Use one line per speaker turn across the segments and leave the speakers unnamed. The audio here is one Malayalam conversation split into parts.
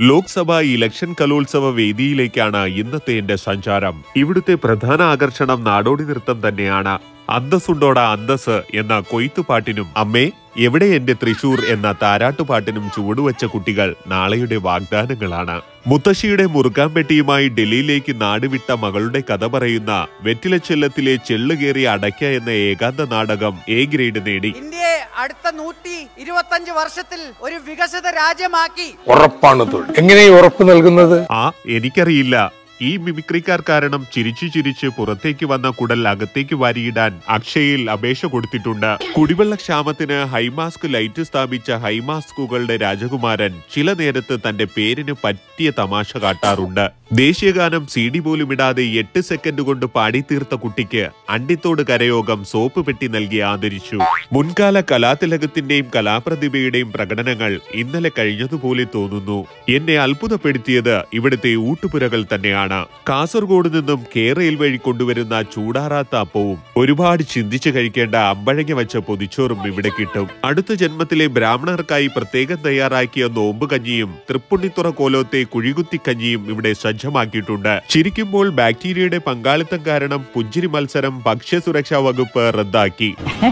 ലോക്സഭാ ഇലക്ഷൻ കലോത്സവ വേദിയിലേക്കാണ് ഇന്നത്തെ എന്റെ സഞ്ചാരം. ഇവിടുത്തെ പ്രധാന ആകർഷണം നാടോടി നൃത്തം തന്നെയാണ്. അന്തസ്സുണ്ടോടാ അന്തസ് എന്ന കൊയ്ത്തുപാട്ടിനും അമ്മേ എവിടെ എന്റെ തൃശൂർ എന്ന താരാട്ടുപാട്ടിനും ചുവടുവച്ച കുട്ടികൾ നാളെയുടെ വാഗ്ദാനങ്ങളാണ്. മുത്തശ്ശിയുടെ മുറുക്കാൻപെട്ടിയുമായി ഡൽഹിയിലേക്ക് നാടുവിട്ട മകളുടെ കഥ പറയുന്ന വെറ്റിലച്ചെല്ലത്തിലെ ചെള്ളുകേറിയ അടയ്ക്ക എന്ന ഏകാന്ത നാടകം എ ഗ്രേഡ് നേടി.
ഇന്ത്യയെ അടുത്ത 125 വർഷത്തിൽ ഒരു വികസിത രാജ്യമാക്കി.
ഉറപ്പാണ്. എങ്ങനെ ഉറപ്പ് നൽകുന്നത്?
എനിക്കറിയില്ല. ഈ മിമിക്രിക്കാർ കാരണം ചിരിച്ചു ചിരിച്ച് പുറത്തേക്ക് വന്ന കുടൽ അകത്തേക്ക് വാരിയിടാൻ അക്ഷയയിൽ അപേക്ഷ കൊടുത്തിട്ടുണ്ട്. കുടിവെള്ള ക്ഷാമത്തിന് ഹൈമാസ്ക് ലൈറ്റ് സ്ഥാപിച്ച ഹൈമാസ്കുകളുടെ രാജകുമാരൻ ചില നേരത്ത് തന്റെ പേരിന് പറ്റിയ തമാശ കാട്ടാറുണ്ട്. ദേശീയഗാനം CD പോലും ഇടാതെ 8 സെക്കൻഡ് കൊണ്ട് പാടിത്തീർത്ത കുട്ടിക്ക് അണ്ടിത്തോട് കരയോഗം സോപ്പ് പെട്ടി നൽകി ആദരിച്ചു. മുൻകാല കലാതിലകത്തിന്റെയും കലാപ്രതിഭയുടെയും പ്രകടനങ്ങൾ ഇന്നലെ കഴിഞ്ഞതുപോലെ തോന്നുന്നു. എന്നെ അത്ഭുതപ്പെടുത്തിയത് ഇവിടുത്തെ ഊട്ടുപുരകൾ തന്നെയാണ്. കാസർഗോഡ് നിന്നും കേരയിൽ വഴി കൊണ്ടുവരുന്ന ചൂടാറാത്ത അപ്പവും ഒരുപാട് ചിന്തിച്ചു കഴിക്കേണ്ട അമ്പഴങ്ങ വെച്ച പൊതിച്ചോറും ഇവിടെ കിട്ടും. അടുത്ത ജന്മത്തിലെ ബ്രാഹ്മണർക്കായി പ്രത്യേകം തയ്യാറാക്കിയ നോമ്പ് കഞ്ഞിയും തൃപ്പുണ്ണിത്തുറ കോലോത്തെ കുഴികുത്തി കഞ്ഞിയും ഇവിടെ സജ്ജമാക്കിയിട്ടുണ്ട്. ചിരിക്കുമ്പോൾ ബാക്ടീരിയയുടെ പങ്കാളിത്തം കാരണം പുഞ്ചിരി മത്സരം ഭക്ഷ്യസുരക്ഷാ വകുപ്പ് റദ്ദാക്കി.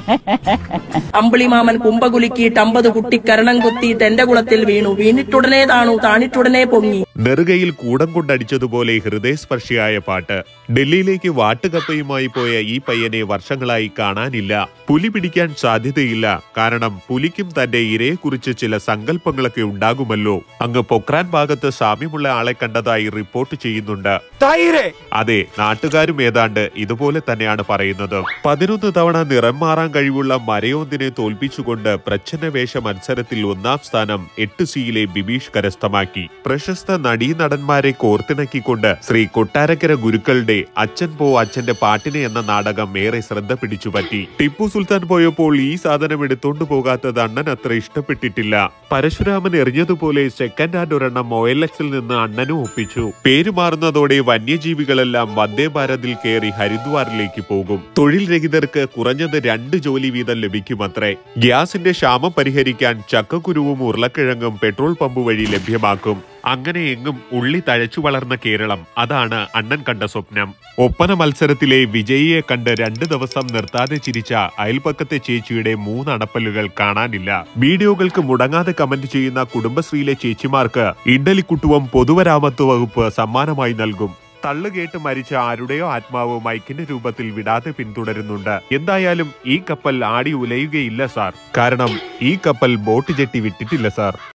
അമ്പിളിമാമൻ കുമ്പകുലുക്കിയിട്ട് 50 കുട്ടി കരണം കുത്തിയിട്ട് എന്റെ കുളത്തിൽ വീണു. വീണിട്ടുടനെ താണു, താണിട്ടുടനെ പൊങ്ങി.
നെറുകയിൽ കൂടം കൊണ്ടടിച്ചതുപോലെ ഹൃദയസ്പർശിയായ പാട്ട്. ഡൽഹിയിലേക്ക് വാട്ടുകപ്പയുമായി പോയ ഈ പയ്യനെ വർഷങ്ങളായി കാണാനില്ല. പുലി പിടിക്കാൻ സാധ്യതയില്ല. കാരണം പുലിക്കും തന്റെ ഇരയെക്കുറിച്ച് ചില സങ്കല്പങ്ങളൊക്കെ ഉണ്ടാകുമല്ലോ. അങ്ങ് പൊക്രാൻ ഭാഗത്ത് സാമ്യമുള്ള ആളെ കണ്ടതായി റിപ്പോർട്ട് ചെയ്യുന്നുണ്ട്. അതെ, നാട്ടുകാരും ഏതാണ്ട് ഇതുപോലെ തന്നെയാണ് പറയുന്നത്. 11 തവണ നിറം മാറാൻ കഴിവുള്ള മരയോന്തിനെ തോൽപ്പിച്ചുകൊണ്ട് പ്രച്ഛന്നവേഷ മത്സരത്തിൽ 1ാം സ്ഥാനം 8Cയിലെ ബിബീഷ് കരസ്ഥമാക്കി. പ്രശസ്ത നടീനടന്മാരെ കോർത്തിണക്കിക്കൊണ്ട് ശ്രീ കൊട്ടാരക്കര ഗുരുക്കളുടെ അച്ഛൻ പോ അച്ഛന്റെ പാട്ടിനെ എന്ന നാടകം ഏറെ ശ്രദ്ധ പിടിച്ചുപറ്റി. ടിപ്പു സുൽത്താൻ പോയപ്പോൾ ഈ സാധനം എടുത്തോണ്ടു പോകാത്തത് അണ്ണൻ അത്ര ഇഷ്ടപ്പെട്ടിട്ടില്ല. പരശുരാമൻ എറിഞ്ഞതുപോലെ സെക്കൻഡ് ഹാൻഡ് ഒരെണ്ണം OLXൽ നിന്ന് അണ്ണനും ഒപ്പിച്ചു. പേര് മാറുന്നതോടെ വന്യജീവികളെല്ലാം വന്ദേ ഭാരതിൽ കയറി ഹരിദ്വാറിലേക്ക് പോകും. തൊഴിൽ രഹിതർക്ക് കുറഞ്ഞത് 2 ജോലി വീതം ലഭിക്കുമത്രേ. ഗ്യാസിന്റെ ക്ഷാമം പരിഹരിക്കാൻ ചക്കക്കുരുവും ഉരുളക്കിഴങ്ങും പെട്രോൾ പമ്പ് വഴി ലഭ്യമാക്കും. അങ്ങനെ എങ്ങും ഉള്ളി തഴച്ചു വളർന്ന കേരളം, അതാണ് അണ്ണൻ കണ്ട സ്വപ്നം. ഒപ്പന മത്സരത്തിലെ വിജയിയെ കണ്ട് 2 ദിവസം നിർത്താതെ ചിരിച്ച അയൽപക്കത്തെ ചേച്ചിയുടെ 3 അണപ്പല്ലുകൾ കാണാനില്ല. വീഡിയോകൾക്ക് മുടങ്ങാതെ കമന്റ് ചെയ്യുന്ന കുടുംബശ്രീയിലെ ചേച്ചിമാർക്ക് ഇഡ്ഡലിക്കുട്ടുവം പൊതുമരാമത്ത് വകുപ്പ് സമ്മാനമായി നൽകും. തള്ളുകേട്ട് മരിച്ച ആരുടെയോ ആത്മാവ് മൈക്കിന്റെ രൂപത്തിൽ വിടാതെ പിന്തുടരുന്നുണ്ട്. എന്തായാലും ഈ കപ്പൽ ആടി ഉലയുകയില്ല സാർ. കാരണം ഈ കപ്പൽ ബോട്ട് ജെട്ടി വിട്ടിട്ടില്ല സാർ.